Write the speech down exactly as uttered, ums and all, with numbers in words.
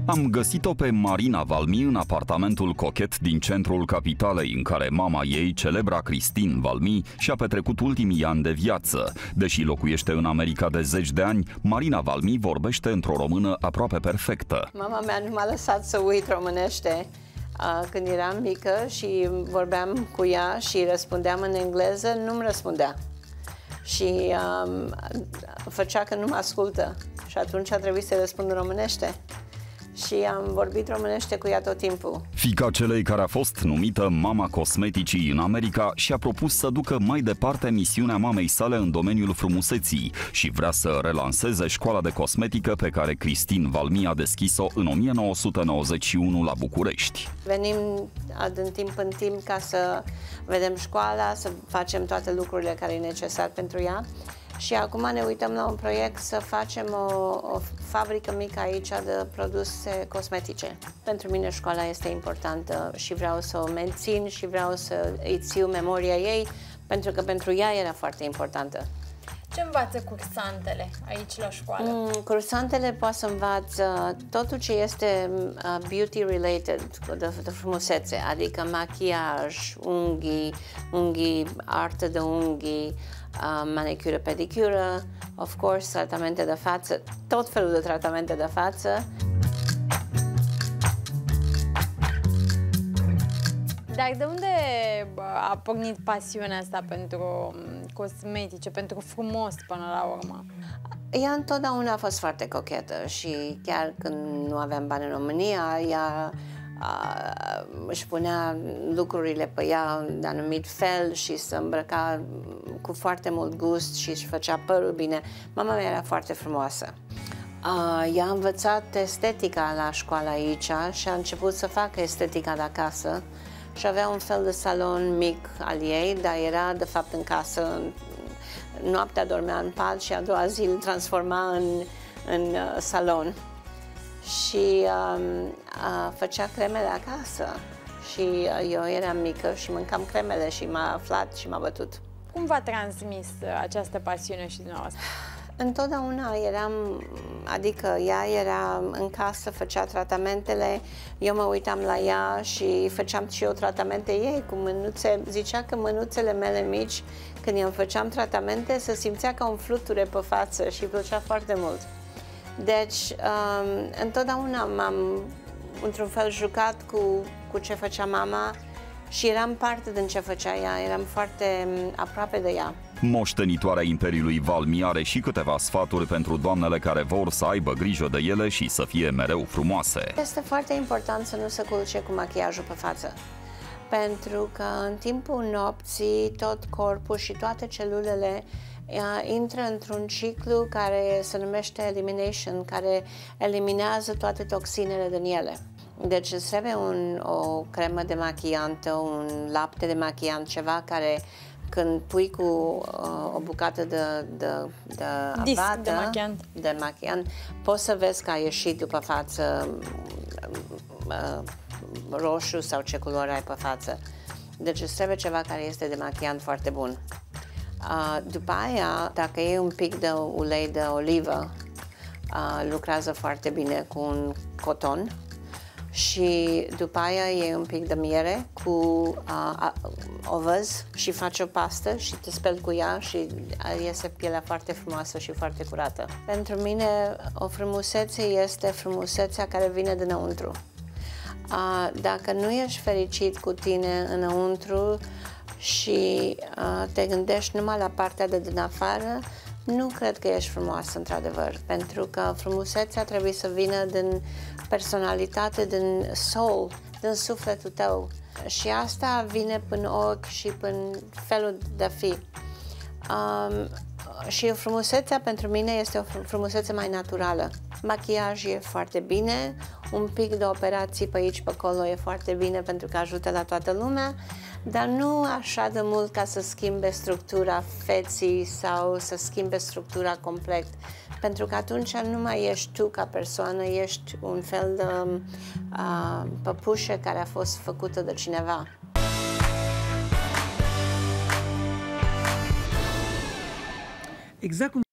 Am găsit-o pe Marina Valmi în apartamentul cochet din centrul capitalei, în care mama ei, celebra Christine Valmi, și-a petrecut ultimii ani de viață. Deși locuiește în America de zeci de ani, Marina Valmi vorbește într-o română aproape perfectă. Mama mea nu m-a lăsat să uit românește. Când eram mică și vorbeam cu ea și răspundeam în engleză, nu-mi răspundea. Și um, făcea că nu mă ascultă. Și atunci a trebuit să răspund în românește. Și am vorbit românește cu ea tot timpul. Fiica celei care a fost numită Mama Cosmeticii în America și-a propus să ducă mai departe misiunea mamei sale în domeniul frumuseții și vrea să relanseze școala de cosmetică pe care Christine Valmi a deschis-o în o mie nouă sute nouăzeci și unu la București. Venim din timp în timp ca să vedem școala, să facem toate lucrurile care e necesar pentru ea. Și acum ne uităm la un proiect să facem o, o fabrică mică aici de produse cosmetice. Pentru mine școala este importantă și vreau să o mențin și vreau să îi țiu memoria ei, pentru că pentru ea era foarte importantă. Ce învață cursantele aici la școală? Mm, cursantele pot să învață totul ce este uh, beauty-related, de, de frumusețe, adică machiaj, unghii, unghii, artă de unghii, uh, manicură, pedicură, of course, tratamente de față, tot felul de tratamente de față. Dar de unde a pornit pasiunea asta pentru cosmetice, pentru frumos până la urmă? Ea întotdeauna a fost foarte cochetă și chiar când nu aveam bani în România, ea a, își punea lucrurile pe ea de anumit fel și se îmbrăca cu foarte mult gust și își făcea părul bine. Mama mea era foarte frumoasă. Uh, ea a învățat estetica la școală aici și a început să facă estetica de acasă. Și avea un fel de salon mic al ei, dar era de fapt în casă. Noaptea dormea în pat și a doua zi îl transforma în, în uh, salon. Și um, uh, făcea cremele acasă. Și uh, eu eram mică și mâncam cremele și m-a aflat și m-a bătut. Cum v-a transmis această pasiune și dumneavoastră? Întotdeauna eram, adică ea era în casă, făcea tratamentele, eu mă uitam la ea și făceam și eu tratamente ei cu mânuțe. Zicea că mânuțele mele mici, când eu făceam tratamente, se simțea ca un fluture pe față și îi plăcea foarte mult. Deci, um, întotdeauna m-am, într-un fel, jucat cu, cu ce făcea mama și eram parte din ce făcea ea, eram foarte aproape de ea. Moștenitoarea Imperiului Valmi are și câteva sfaturi pentru doamnele care vor să aibă grijă de ele și să fie mereu frumoase. Este foarte important să nu se culce cu machiajul pe față, pentru că în timpul nopții tot corpul și toate celulele uh, intră într-un ciclu care se numește elimination, care eliminează toate toxinele din ele. Deci îți trebuie un, o cremă de machiantă, un lapte de machiant, ceva care când pui cu uh, o bucată de, de, de avată, de machiant. de machiant, poți să vezi că a ieșit după față uh, roșu sau ce culoare ai pe față. Deci îți trebuie ceva care este de machiant foarte bun. Uh, după aia, dacă e un pic de ulei de olivă, uh, lucrează foarte bine cu un coton. Și după aia e un pic de miere cu uh, ovăz și faci o pastă și te speli cu ea și iese pielea foarte frumoasă și foarte curată. Pentru mine o frumusețe este frumusețea care vine dinăuntru. Uh, dacă nu ești fericit cu tine înăuntru și uh, te gândești numai la partea de din afară, nu cred că ești frumoasă, într-adevăr, pentru că frumusețea trebuie să vină din personalitate, din soul, din sufletul tău. Și asta vine prin ochi și prin felul de a fi. Um, și frumusețea pentru mine este o frumusețe mai naturală. Machiaj e foarte bine, un pic de operații pe aici, pe acolo e foarte bine pentru că ajută la toată lumea, dar nu așa de mult ca să schimbe structura feții sau să schimbe structura complet. Pentru că atunci nu mai ești tu ca persoană, ești un fel de uh, păpușă care a fost făcută de cineva. Exact cum